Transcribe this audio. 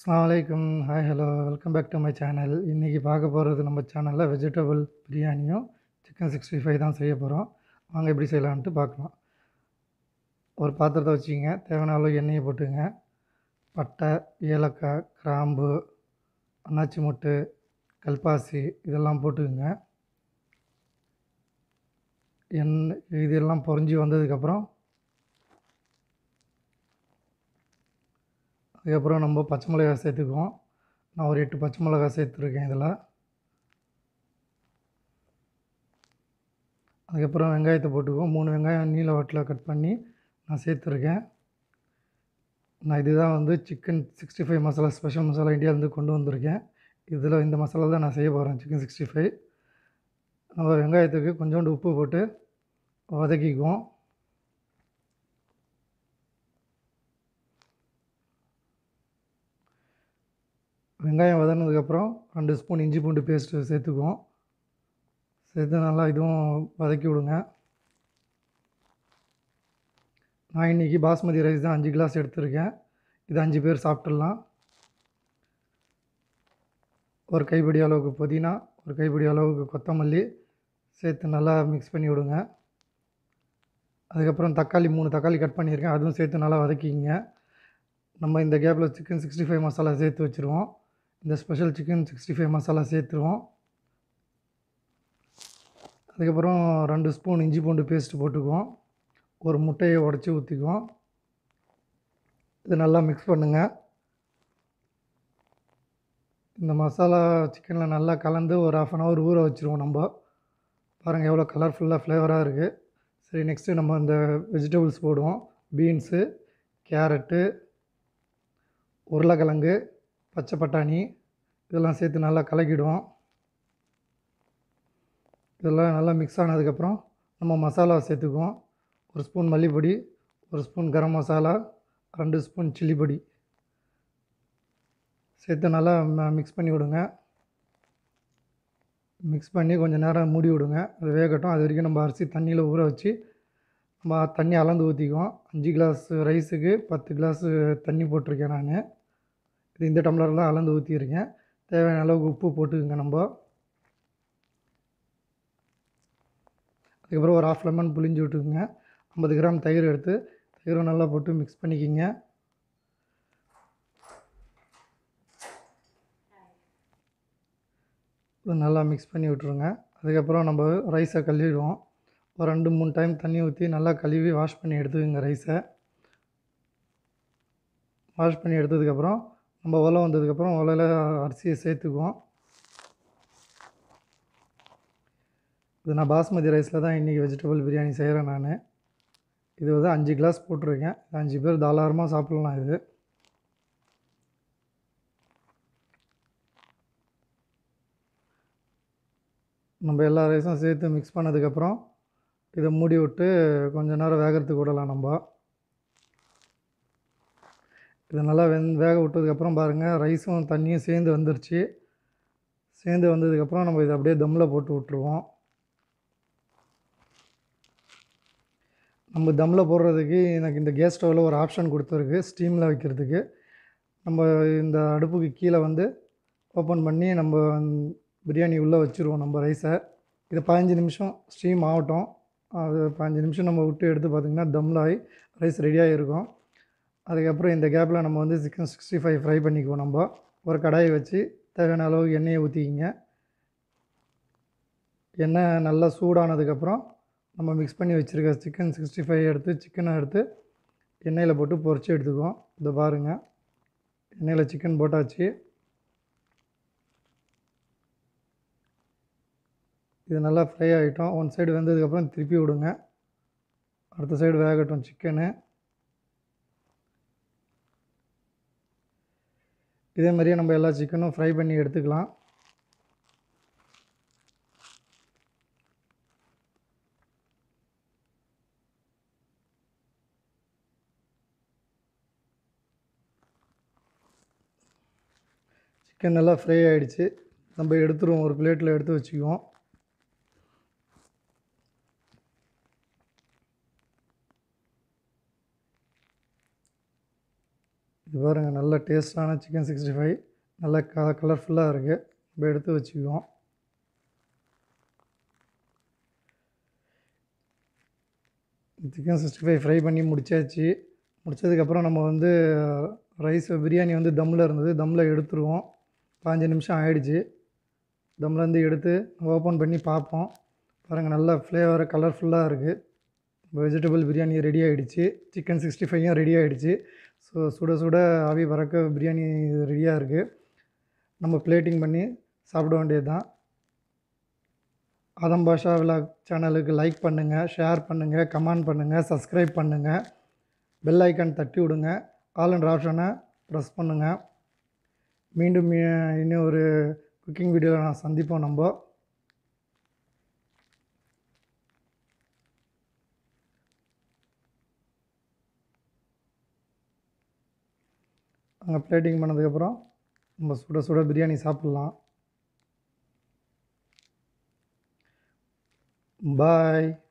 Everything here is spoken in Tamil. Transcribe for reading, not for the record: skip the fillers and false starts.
அஸ்ஸலாமு அலைக்கும். Hi, hello. Welcome back to my channel. இன்றைக்கி பார்க்க போகிறது நம்ம சேனலில் வெஜிடபிள் பிரியாணியும் சிக்கன் 65 தான் செய்ய போகிறோம். வாங்க எப்படி செய்யலான்ட்டு பார்க்கலாம். ஒரு பாத்திரத்தை வச்சுக்கிங்க. தேவையான அளவு எண்ணெயை போட்டுங்க. பட்டை, ஏலக்காய், கிராம்பு, அன்னாச்சி மொட்டு, கல்பாசி இதெல்லாம் போட்டுக்குங்க. இதெல்லாம் பொரிஞ்சு வந்ததுக்கப்புறம் அதுக்கப்புறம் நம்ம பச்சை மிளகாய் சேர்த்துக்குவோம். நான் ஒரு 8 பச்சை மிளகாய் சேர்த்துருக்கேன் இதில். அதுக்கப்புறம் வெங்காயத்தை போட்டுக்குவோம். 3 வெங்காயம் நீல வாட்டில் கட் பண்ணி நான் சேர்த்துருக்கேன். நான் இதுதான் வந்து சிக்கன் 65 மசாலா, ஸ்பெஷல் மசாலா இந்தியாவிலேருந்து கொண்டு வந்திருக்கேன். இதில் இந்த மசாலா தான் நான் செய்ய போகிறேன் சிக்கன் 65. நம்ம வெங்காயத்துக்கு கொஞ்சோண்டு உப்பு போட்டு வதக்கிக்குவோம். வெங்காயம் வதங்கினதுக்கப்புறம் 2 ஸ்பூன் இஞ்சி பூண்டு பேஸ்ட்டு சேர்த்துக்குவோம். சேர்த்து நல்லா இதுவும் வதக்கி விடுங்க. நான் இன்றைக்கி பாஸ்மதி ரைஸ் தான் 5 கிளாஸ் எடுத்திருக்கேன். இது 5 பேர் சாப்பிட்றலாம். ஒரு கைப்பிடி அளவுக்கு புதினா, ஒரு கைப்பிடி அளவுக்கு கொத்தமல்லி சேர்த்து நல்லா மிக்ஸ் பண்ணி விடுங்க. அதுக்கப்புறம் தக்காளி 3 தக்காளி கட் பண்ணியிருக்கேன், அதுவும் சேர்த்து நல்லா வதக்கிங்க. நம்ம இந்த கேப்பில் சிக்கன் 65 மசாலா சேர்த்து வச்சுருவோம். இந்த ஸ்பெஷல் சிக்கன் 65 மசாலா சேர்த்துருவோம். அதுக்கப்புறம் 2 ஸ்பூன் இஞ்சி பூண்டு பேஸ்ட்டு போட்டுக்குவோம். ஒரு முட்டையை உடச்சி ஊற்றிக்குவோம். இது நல்லா மிக்ஸ் பண்ணுங்கள். இந்த மசாலா சிக்கனில் நல்லா கலந்து ஒரு 1/2 அன் ஹவர் ஊற வச்சுருவோம் நம்ம. பாருங்கள் எவ்வளோ கலர்ஃபுல்லாக ஃப்ளேவராக இருக்குது. சரி, நெக்ஸ்ட்டு நம்ம இந்த வெஜிடபிள்ஸ் போடுவோம். பீன்ஸு, கேரட்டு, உருளைக்கிழங்கு, பச்சை பட்டாணி இதெல்லாம் சேர்த்து நல்லா கலக்கிடுவோம். இதெல்லாம் நல்லா மிக்ஸ் ஆனதுக்கப்புறம் நம்ம மசாலா சேர்த்துக்குவோம். 1 ஸ்பூன் மல்லிப்பொடி, 1 ஸ்பூன் கரம் மசாலா, 2 ஸ்பூன் சில்லி பொடி சேர்த்து நல்லா மிக்ஸ் பண்ணி விடுங்க. மிக்ஸ் பண்ணி கொஞ்சம் நேரம் மூடி விடுங்க. அது வேகட்டும். அது வரைக்கும் நம்ம அரிசி தண்ணியில் ஊற வச்சு நம்ம தண்ணி அளந்து ஊற்றிக்குவோம். 5 கிளாஸ் ரைஸுக்கு 10 கிளாஸு தண்ணி போட்டிருக்கேன் நான். இது இந்த டம்ளரில் தான் அளந்து ஊற்றியிருக்கேன். தேவையான அளவுக்கு உப்பு போட்டுக்குங்க நம்ம. அதுக்கப்புறம் ஒரு 1/2 லெமன் புளிஞ்சு விட்டுக்குங்க. 50 கிராம் தயிர் எடுத்து தயிரும் நல்லா போட்டு மிக்ஸ் பண்ணிக்கிங்க. நல்லா மிக்ஸ் பண்ணி விட்ருங்க. அதுக்கப்புறம் நம்ம ரைஸை கழுவிடுவோம். ஒரு 2-3 டைம் தண்ணி ஊற்றி நல்லா கழுவி வாஷ் பண்ணி எடுத்துக்கோங்க ரைஸை. வாஷ் பண்ணி எடுத்ததுக்கப்புறம் நம்ம உலை வந்ததுக்கப்புறம் உலையில் அரிசியை சேர்த்துக்குவோம். இது நான் பாஸ்மதி ரைஸில் தான் இன்றைக்கி வெஜிடபிள் பிரியாணி செய்கிறேன் நான். இது வந்து 5 கிளாஸ் போட்டிருக்கேன். 5 பேர் தாராளமாக சாப்பிட்லாம் இது. நம்ம எல்லா ரைஸும் சேர்த்து மிக்ஸ் பண்ணதுக்கப்புறம் இதை மூடி விட்டு கொஞ்சம் நேரம் வேகிறதுக்கு விடலாம் நம்ம. இதை நல்லா வேக விட்டதுக்கப்புறம் பாருங்கள் ரைஸும் தண்ணியும் சேர்ந்து வந்துருச்சு. சேர்ந்து வந்ததுக்கப்புறம் நம்ம இதை அப்படியே தம்மில் போட்டு விட்ருவோம். நம்ம தம்மில் போடுறதுக்கு எனக்கு இந்த கேஸ் ஸ்டவ்வில் ஒரு ஆப்ஷன் கொடுத்துருக்கு ஸ்டீமில் வைக்கிறதுக்கு. நம்ம இந்த அடுப்புக்கு கீழே வந்து ஓப்பன் பண்ணி நம்ம பிரியாணி உள்ளே வச்சுருவோம் நம்ம ரைஸை. இதை 15 நிமிஷம் ஸ்டீம் ஆகட்டும். அது 15 நிமிஷம் நம்ம விட்டு எடுத்து பார்த்திங்கன்னா தம்மில் ஆகி ரைஸ் ரெடியாக இருக்கும். அதுக்கப்புறம் இந்த கேப்பில் நம்ம வந்து சிக்கன் 65 ஃப்ரை பண்ணிக்குவோம். நம்ம ஒரு கடாயை வச்சு தேவையான அளவுக்கு எண்ணெயை ஊற்றிக்கிங்க. எண்ணெய் நல்லா சூடானதுக்கப்புறம் நம்ம மிக்ஸ் பண்ணி வச்சுருக்க சிக்கன் 65 சிக்கனை எடுத்து எண்ணெயில் போட்டு பொரிச்சு எடுத்துக்குவோம். இதை பாருங்கள், எண்ணெயில் சிக்கன் போட்டாச்சு. இது நல்லா ஃப்ரை ஆகிட்டோம். ஒன் சைடு வெந்ததுக்கப்புறம் திருப்பி விடுங்க. அடுத்த சைடு வேகட்டும் சிக்கனு. இதே மாதிரியே நம்ம எல்லா சிக்கனும் ஃப்ரை பண்ணி எடுத்துக்கலாம். சிக்கன் நல்லா ஃப்ரை ஆகிடுச்சு. நம்ம எடுத்துருவோம், ஒரு பிளேட்டில் எடுத்து வச்சுக்குவோம். இது பாருங்கள், நல்ல நல்ல டேஸ்டான சிக்கன் 65 நல்ல கலர்ஃபுல்லாக இருக்குது. இப்போ எடுத்து வச்சுக்குவோம். சிக்கன் 65 ஃப்ரை பண்ணி முடிச்சாச்சு. முடிச்சதுக்கப்புறம் நம்ம வந்து பிரியாணி வந்து தம்மில் இருந்தது, தம்மில் எடுத்துருவோம். 15 நிமிஷம் ஆயிடுச்சு. தம்லேருந்து எடுத்து ஓப்பன் பண்ணி பார்ப்போம். பாருங்கள், நல்ல ஃப்ளேவர் கலர்ஃபுல்லாக இருக்குது. வெஜிடபிள் பிரியாணி ரெடி ஆகிடுச்சு. சிக்கன் 65யும் ரெடி ஆகிடுச்சு. ஸோ சுட சுட ஆவி பறக்க பிரியாணி ரெடியாக இருக்குது. நம்ம பிளேட்டிங் பண்ணி சாப்பிட வேண்டியது தான். ஆதம் பாஷா விலாக் சேனலுக்கு லைக் பண்ணுங்கள், ஷேர் பண்ணுங்கள், கமெண்ட் பண்ணுங்கள், சப்ஸ்கிரைப் பண்ணுங்கள், பெல் ஐக்கான் தட்டி விடுங்க, ஆல் என்ற ஆப்ஷனை ப்ரெஸ் பண்ணுங்கள். மீண்டும் இன்னும் ஒரு குக்கிங் வீடியோவில் நான் சந்திப்போம். நம்ம அங்கே பிளேட்டிங் பண்ணதுக்கப்புறம் நம்ம சுட சுட பிரியாணி சாப்பிட்லாம். பாய்.